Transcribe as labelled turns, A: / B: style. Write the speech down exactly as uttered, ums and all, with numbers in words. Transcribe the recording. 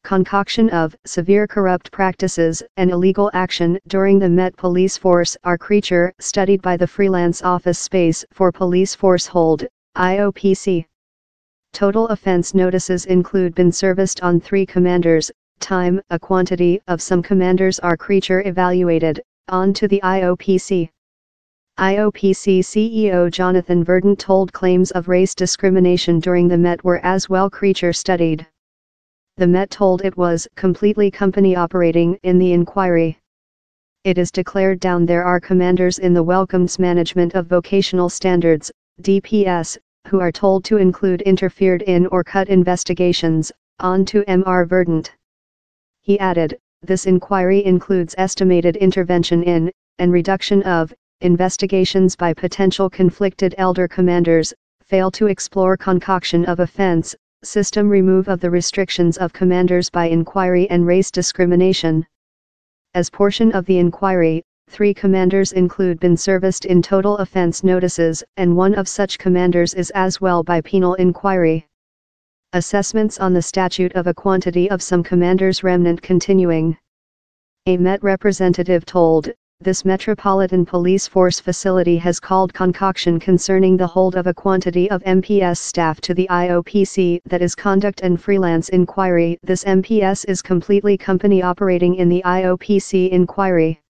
A: concoction of severe corrupt practices and illegal action during the Met Police Force are creature studied by the Freelance Office Space for Police Force Hold, I O P C. Total offense notices include been serviced on three commanders, time, a quantity of some commanders are creature evaluated, on to the I O P C. I O P C C E O Jonathan Verdant told claims of race discrimination during the Met were as well creature studied. The Met told it was completely company operating in the inquiry. It is declared down there are commanders in the Welcomes Management of Vocational Standards, D P S, who are told to include interfered in or cut investigations, on to M R Verdant. He added, this inquiry includes estimated intervention in, and reduction of, investigations by potential conflicted elder commanders, fail to explore concoction of offense, system remove of the restrictions of commanders by inquiry and race discrimination. As portion of the inquiry, three commanders include been serviced in total offense notices and one of such commanders is as well by penal inquiry. Assessments on the statute of a quantity of some commanders remnant continuing. A Met representative told, this Metropolitan Police Force facility has called concoction concerning the hold of a quantity of M P S staff to the I O P C that is conduct and freelance inquiry. This M P S is completely company operating in the I O P C inquiry.